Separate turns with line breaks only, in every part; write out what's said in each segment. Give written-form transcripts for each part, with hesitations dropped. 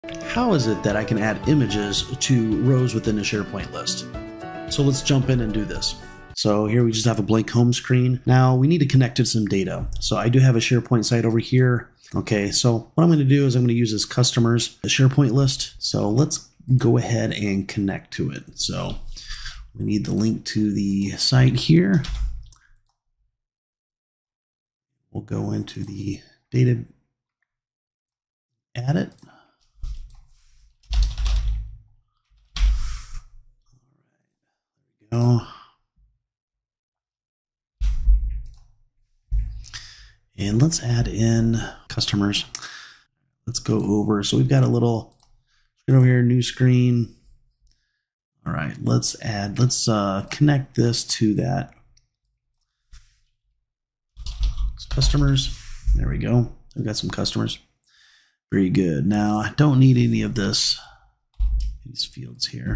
How is it that I can add images to rows within a SharePoint list? So let's jump in and do this. So here we just have a blank home screen. Now we need to connect to some data. So I do have a SharePoint site over here. Okay, so what I'm going to do is I'm going to use this customers SharePoint list. So let's go ahead and connect to it. So we need the link to the site here. We'll go into the data, add it. Go. And let's add in customers. Let's go over. So we've got a little screen over here, new screen. All right, let's connect this to that. Customers. There we go. We've got some customers. Very good. Now I don't need any of these fields here.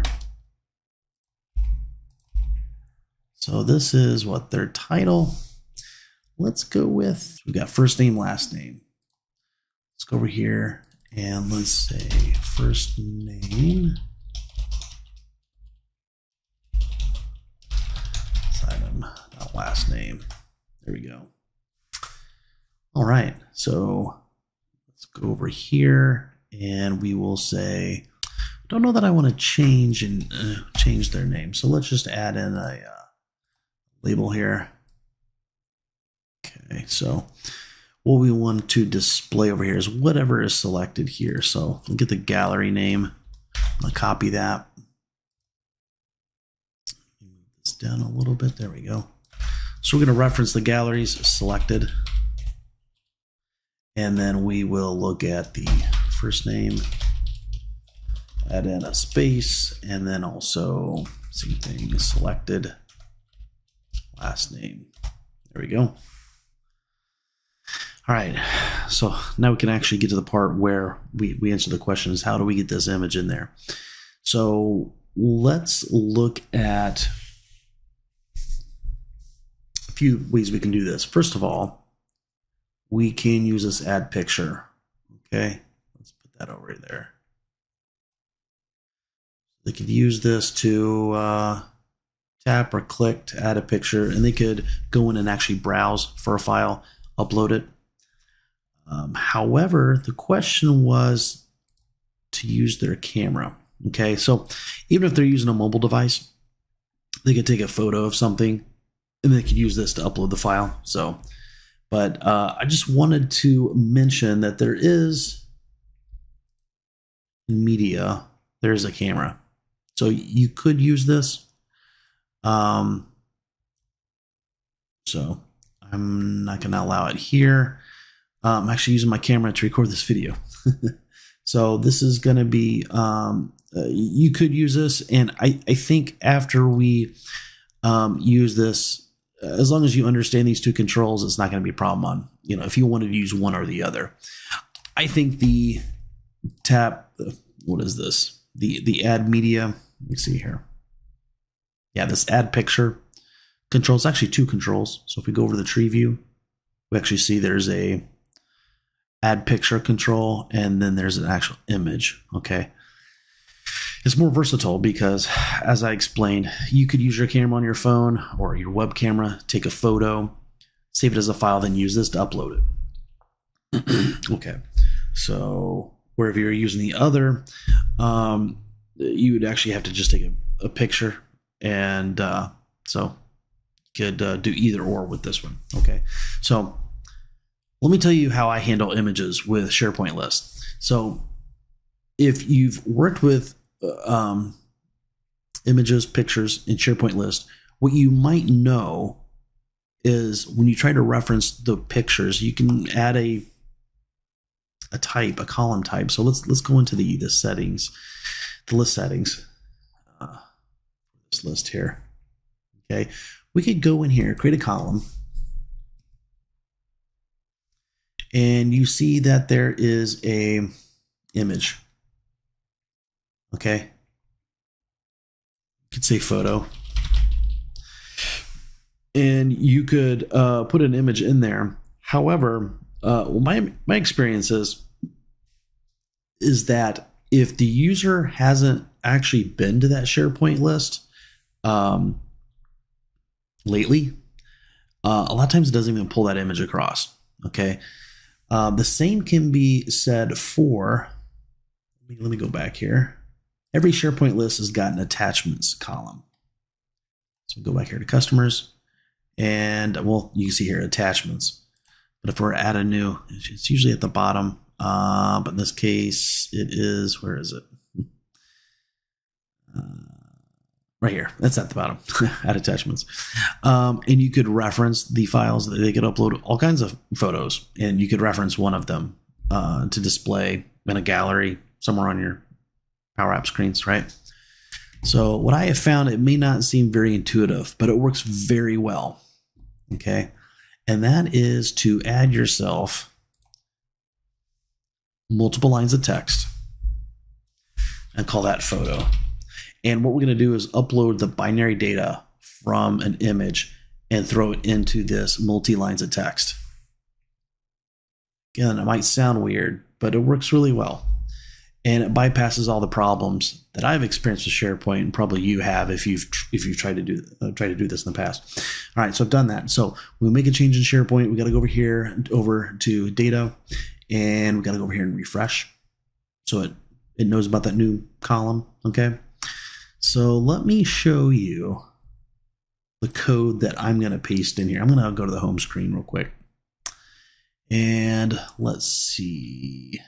So this is what their title. Let's go with, we've got first name, last name. Let's go over here and let's say first name. Item, not last name. There we go. All right, so let's go over here and we will say, don't know that I want to change their name. So let's just add in a label here. Okay, so what we want to display over here is whatever is selected here. So look at the gallery name. I'm going to copy that. Move this down a little bit. There we go. So we're going to reference the galleries selected. And then we will look at the first name, add in a space, and then also same thing, selected, last name. There we go. All right, so now we can actually get to the part where we answer the question is how do we get this image in there? So let's look at a few ways we can do this. First of all, we can use this add picture. Okay, let's put that over there. They could use this to tap or click to add a picture, and they could go in and actually browse for a file, upload it. However, the question was to use their camera. Okay, so even if they're using a mobile device, they could take a photo of something and they could use this to upload the file. So, but I just wanted to mention that there is in media, there's a camera. So you could use this. So I'm not going to allow it here. I'm actually using my camera to record this video. So this is going to be, you could use this. And I think after we use this, as long as you understand these two controls, it's not going to be a problem on, if you wanted to use one or the other. I think the what is this? The add media, let me see here. Yeah, this add picture control is actually two controls. So if we go over to the tree view, we actually see there's a add picture control, and then there's an actual image. Okay. It's more versatile because, as I explained, you could use your camera on your phone or your web camera, take a photo, save it as a file, then use this to upload it. Okay. So wherever you're using the other, you would actually have to just take a picture, and so you could do either or with this one. Okay. So let me tell you how I handle images with SharePoint lists. So if you've worked with images, pictures in SharePoint list, what you might know is when you try to reference the pictures, you can add a type, a column type. So let's go into the settings, the list settings, this list here. Okay, we could go in here, create a column, and you see that there is a image. Okay, you could say photo, and you could put an image in there. However, my experience is that if the user hasn't actually been to that SharePoint list lately, a lot of times it doesn't even pull that image across. Okay. The same can be said for, let me go back here. Every SharePoint list has got an attachments column. So we go back here to customers, and well, you can see here attachments. But if we're at a new, it's usually at the bottom. But in this case, it is, where is it? Right here. That's at the bottom. Add attachments. And you could reference the files. They could upload all kinds of photos, and you could reference one of them to display in a gallery somewhere on your Power App screens, right? So what I have found, it may not seem very intuitive, but it works very well. Okay. And that is to add yourself multiple lines of text and call that photo. And what we're going to do is upload the binary data from an image and throw it into this multi-lines of text. Again, it might sound weird, but it works really well. And it bypasses all the problems that I've experienced with SharePoint, and probably you have if you've tried to do this in the past. All right, so I've done that. So we make a change in SharePoint. We got to go over here, over to data, and we got to go over here and refresh. So it knows about that new column. Okay. So let me show you the code that I'm going to paste in here. I'm going to go to the home screen real quick. And let's see.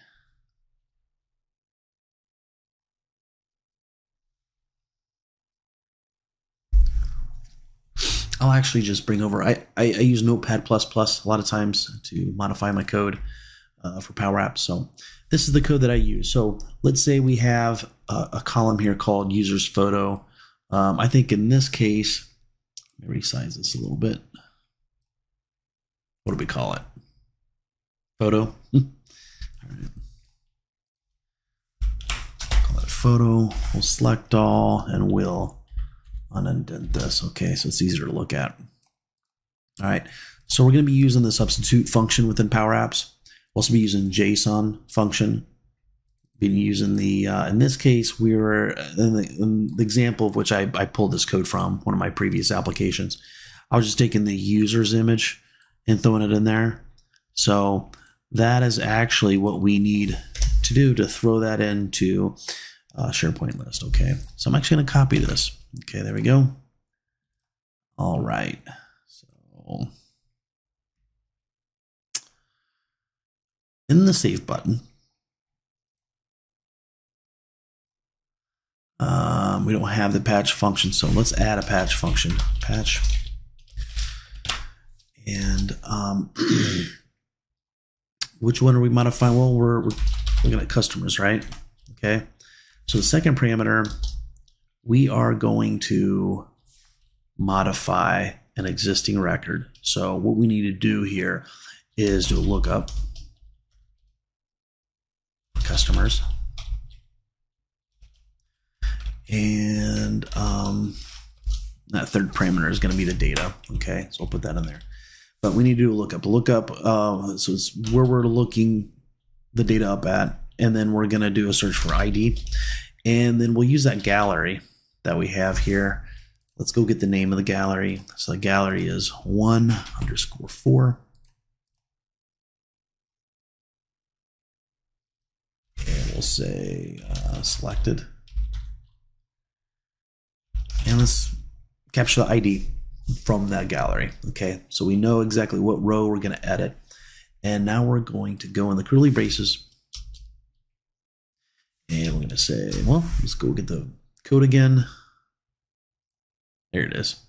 I'll actually just bring over, I use Notepad++ a lot of times to modify my code for Power Apps. So this is the code that I use. So let's say we have a column here called users photo. I think in this case, let me resize this a little bit. What do we call it? Photo. All right. Call it photo. We'll select all and we'll unindent this. Okay, so it's easier to look at. All right, so we're going to be using the substitute function within Power Apps. We'll also be using JSON function. Been using the in this case we were in the example of which I pulled this code from one of my previous applications. I was just taking the user's image and throwing it in there. So that is actually what we need to do to throw that into SharePoint list. Okay, so I'm actually going to copy this. Okay, there we go. All right, so in the save button, we don't have the patch function, so let's add a patch function. Patch, and which one are we modifying? Well, we're looking at customers, right? Okay, so the second parameter, we are going to modify an existing record. So what we need to do here is do a lookup customers, and that third parameter is going to be the data. Okay, so I'll put that in there. But we need to do a lookup. So it's where we're looking the data up at, and then we're going to do a search for ID, and then we'll use that gallery that we have here. Let's go get the name of the gallery. So the gallery is 1_4. And we'll say selected. And let's capture the ID from that gallery. Okay, so we know exactly what row we're going to edit. And now we're going to go in the curly braces. And we're going to say, well, let's go get the code again. There it is.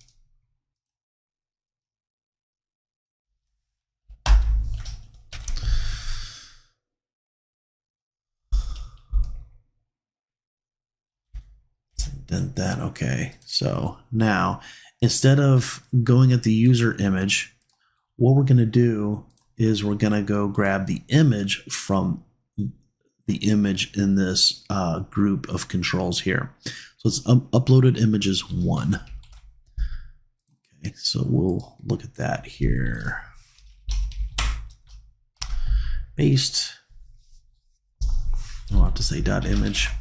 Indent that. Okay, so now instead of going at the user image, what we're going to do is we're going to go grab the image from the image in this group of controls here. So it's uploaded images 1. Okay, so we'll look at that here. Paste. I'll have to say .image.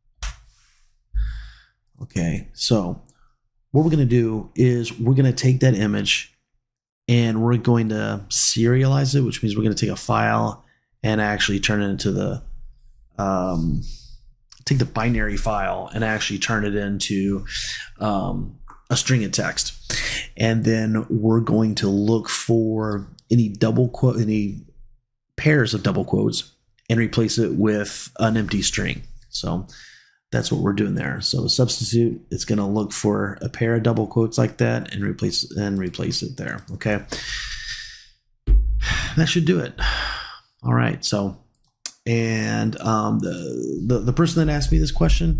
Okay, so what we're going to do is we're going to take that image and we're going to serialize it, which means we're going to take a file and actually turn it into the take the binary file and actually turn it into a string of text. And then we're going to look for any double quote, any pairs of double quotes, and replace it with an empty string. So that's what we're doing there. So the substitute, it's going to look for a pair of double quotes like that and replace it there. Okay, that should do it. All right. So, and the person that asked me this question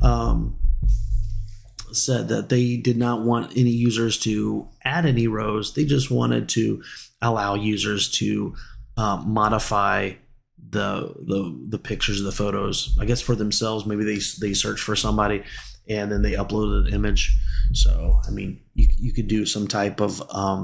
said that they did not want any users to add any rows. They just wanted to allow users to modify the pictures of the photos, I guess, for themselves. Maybe they search for somebody and then they upload an image. So I mean, you could do some type of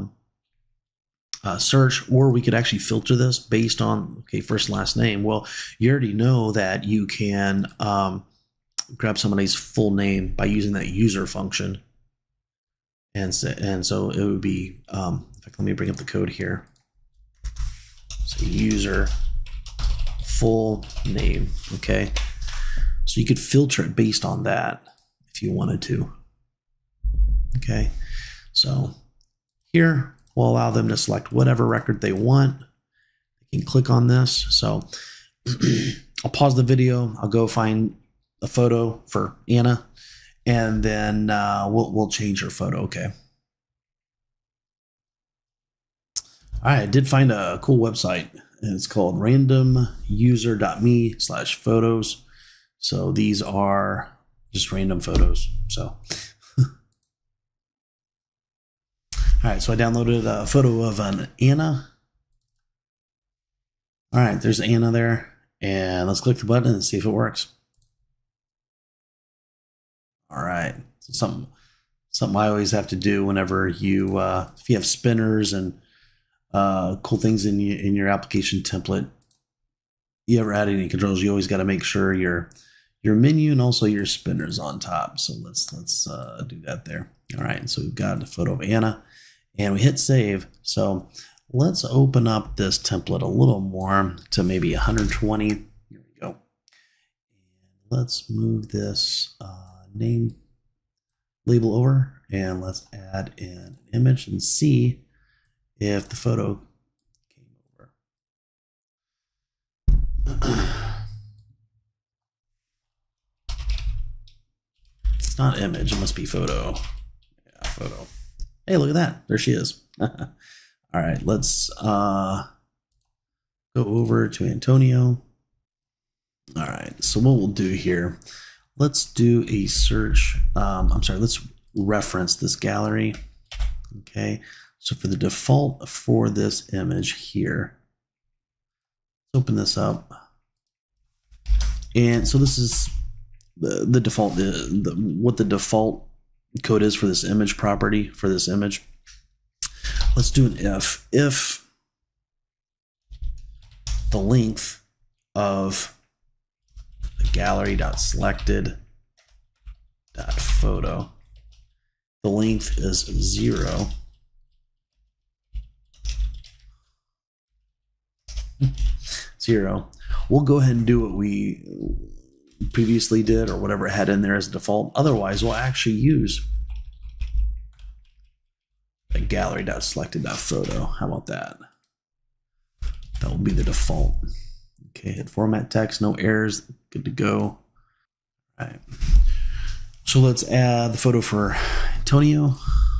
search, or we could actually filter this based on, okay, first last name. Well, you already know that you can grab somebody's full name by using that user function, and so it would be in fact, let me bring up the code here. So user full name. Okay, so you could filter it based on that if you wanted to. Okay, so here we'll allow them to select whatever record they want. They can click on this. So I'll pause the video. I'll go find a photo for Anna, and then we'll change her photo. Okay. All right, I did find a cool website, and it's called randomuser.me/photos. So these are just random photos. So, all right, so I downloaded a photo of an Anna. All right, there's Anna there, and let's click the button and see if it works. All right, so something I always have to do whenever you if you have spinners and cool things in your application template, you ever add any controls, you always got to make sure your menu and also your spinners on top. So let's do that there. All right, so we've got a photo of Anna, and we hit save. So let's open up this template a little more to maybe 120. Here we go. And let's move this name label over, and let's add an image and see if the photo came over. It's not image, it must be photo. Yeah, photo. Hey, look at that. There she is. All right, let's go over to Antonio. All right, so what we'll do here, let's do a search. Let's reference this gallery. Okay, so for the default for this image here, let's open this up. And so this is the default, what the default code is for this image property for this image. Let's do an if the length of the gallery.selected.photo, the length is 0. We'll go ahead and do what we previously did, or whatever it had in there as a default. Otherwise, we'll actually use the gallery.selected.photo. How about that? That will be the default. Okay, hit format text, no errors, good to go. All right. So let's add the photo for Antonio.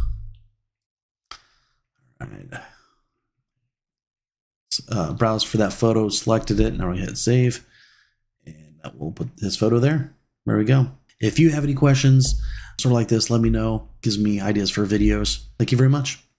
All right. Browse for that photo, selected it, now we hit save, and that will put this photo there. There we go. If you have any questions sort of like this, let me know. Gives me ideas for videos. Thank you very much.